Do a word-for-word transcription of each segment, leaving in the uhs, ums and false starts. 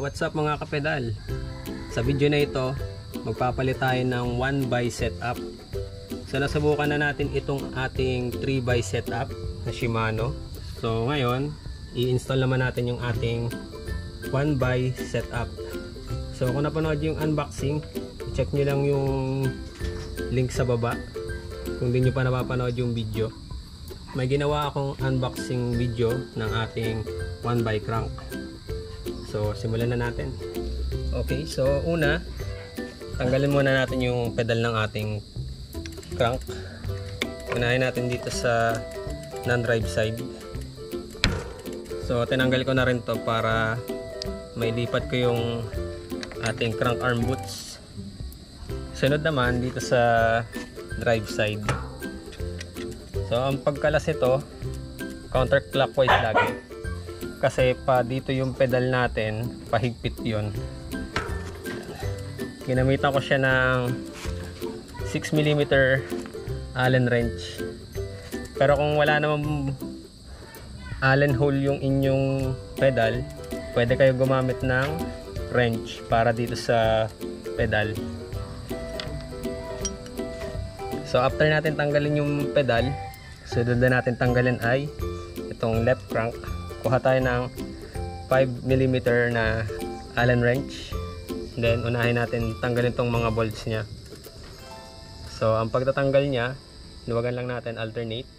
what's up mga kapedal? Sa video na ito, magpapalit tayo ng one by setup. So nasubukan na natin itong ating three by setup na Shimano. So ngayon, i-install naman natin yung ating one by setup. So kung napanood yung unboxing, i-check nyo lang yung link sa baba kung di nyo pa napapanood yung video. May ginawa akong unboxing video ng ating one by crank. So simulan na natin. Okay, so una, tanggalin muna natin yung pedal ng ating crank. Unahin natin dito sa non-drive side. So tinanggal ko na rin to para may lipat ko yung ating crank arm boots. Sunod naman dito sa drive side. So ang pagkalas ito, counterclockwise lagi. Kasi pa dito yung pedal natin, pahigpit yun. Ginamitan ko siya ng six millimeter Allen wrench. Pero kung wala namang Allen hole yung inyong pedal, pwede kayo gumamit ng wrench para dito sa pedal. So after natin tanggalin yung pedal, sunod na natin tanggalin ay itong left crank. Kuha tayo ng five millimeter na Allen wrench. Then unahin natin tanggalin tong mga bolts niya. So ang pagtatanggal niya, luwagan lang natin alternate.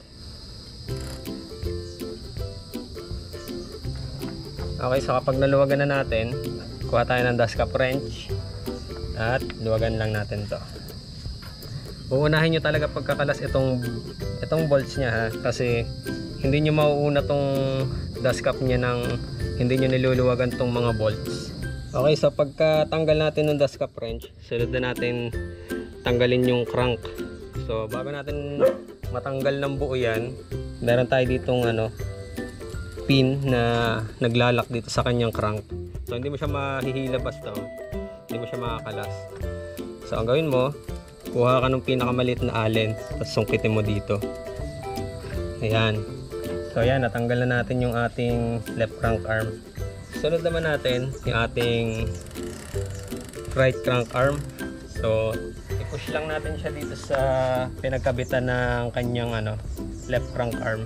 Okay, so kapag naluwagan na natin, kuha tayo ng dust cap wrench at luwagan lang natin to. Uunahin nyo talaga pagkakalas itong itong bolts niya ha, kasi hindi nyo mauuna tong dust cap niya ng hindi nyo niluluwagan tong mga bolts. Okay, so pagkatanggal natin ng dust cap wrench, sunod na natin tanggalin yung crank. So bago natin matanggal ng buo yan, meron tayo ditong ano, pin na naglalak dito sa kanyang crank. So hindi mo siya mahihila basta, oh. Hindi mo siya makakalas. So ang gawin mo, kuha ka ng pinakamaliit na allen, tapos sungkitin mo dito. Ayan. So ayan, natanggal na natin yung ating left crank arm. Sunod naman natin yung ating right crank arm. So i-push lang natin siya dito sa pinagkabitan ng kanyang ano, left crank arm.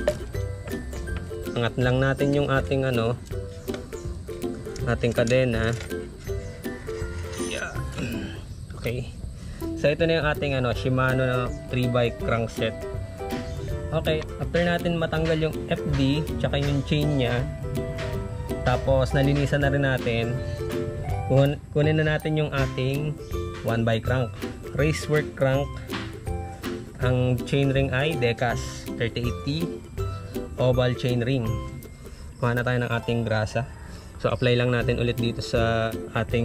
Angat lang natin yung ating ano, ating kadena. Yeah. Okay. So ito na yung ating ano, Shimano na three by crankset. Okay, after natin matanggal yung F D tsaka yung chain nya, tapos nalinisan na rin natin, kun kunin na natin yung ating one by crank, racework crank. Ang chain ring ay Decas thirty-eight T oval chain ring. Kuha na tayo ng ating grasa. So apply lang natin ulit dito sa ating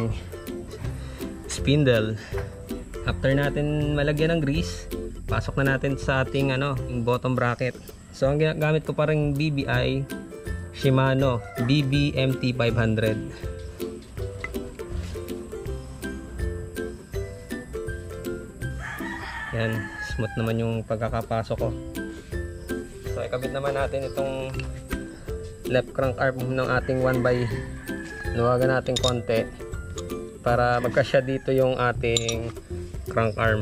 spindle. After natin malagyan ng grease, pasok na natin sa ating ano, bottom bracket. So ang gamit ko pa ring B B I Shimano B B M T five hundred. Yan, smooth naman yung pagkakapasok ko. So ikabit naman natin itong left crank arm ng ating one by. Luwagan natin konti para magkasya dito yung ating crank arm.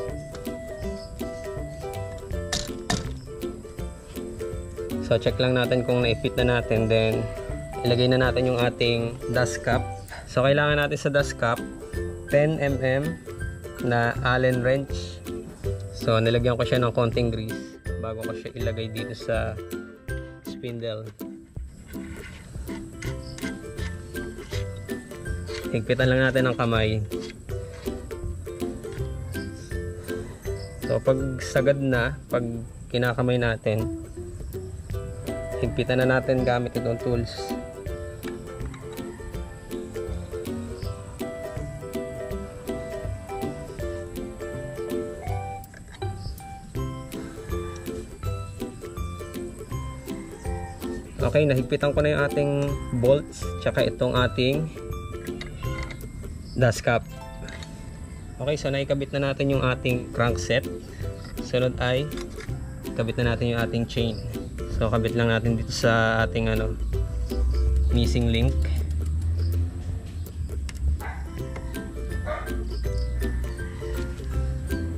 So check lang natin kung na-fit na natin, then ilagay na natin yung ating dust cap. So kailangan natin sa dust cap ten millimeter na Allen wrench. So nilagyan ko siya ng konting grease bago ko siya ilagay dito sa spindle. Higpitan lang natin ang kamay. So pag sagad na, pag kinakamay natin, higpitan na natin gamit itong tools. Okay, nahigpitan ko na yung ating bolts tsaka itong ating dust cap. Okay, so naikabit na natin yung ating crankset. Sunod ay kabit na natin yung ating chain. So kabit lang natin dito sa ating ano, missing link.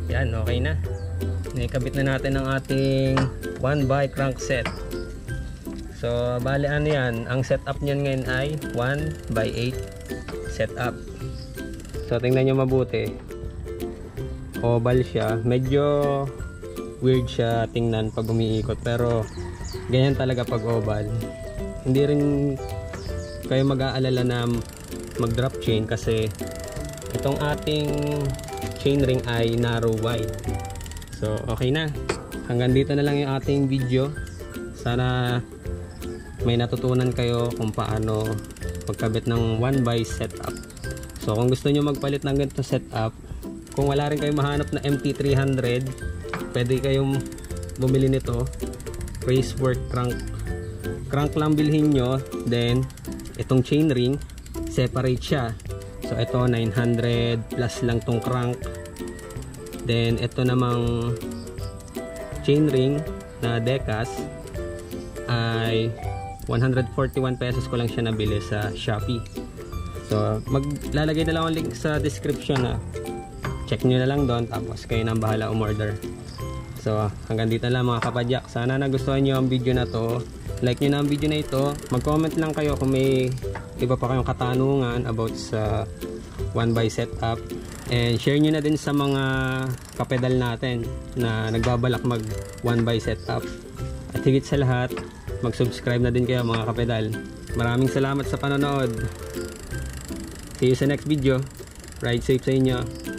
Yan, okay na. Naikabit na natin ang ating one by crankset. So bali ano yan, ang setup niyan ngayon ay one by eight setup. So tingnan nyo mabuti, oval siya, medyo weird siya tingnan pag umiikot, pero ganyan talaga pag oval. Hindi rin kayo mag-aalala na mag drop chain kasi itong ating chain ring ay narrow wide. So okay na, hanggang dito na lang yung ating video. Sana may natutunan kayo kung paano magkabit ng one by setup. So kung gusto nyo magpalit ng ganito setup, kung wala rin kayong mahanap na M T three hundred, pwede kayong bumili nito. Racework crank crank lang bilhin nyo, then itong chain ring separate siya. So ito nine hundred plus lang tong crank, then ito namang chain ring na Decas ay one hundred forty-one pesos ko lang siya nabili sa Shopee. So maglalagay na lang ang link sa description, na check nyo na lang doon, tapos kayo nang bahala umorder. So hanggang dito lang mga kapadyak, sana nagustuhan nyo ang video na to. Like nyo na ang video na ito, mag comment lang kayo kung may iba pa kayong katanungan about sa one by setup, and share nyo na din sa mga kapedal natin na nagbabalak mag one by setup. At higit sa lahat, mag-subscribe na din kayo mga kapedal. Maraming salamat sa panonood. See you sa next video. Ride safe sa inyo.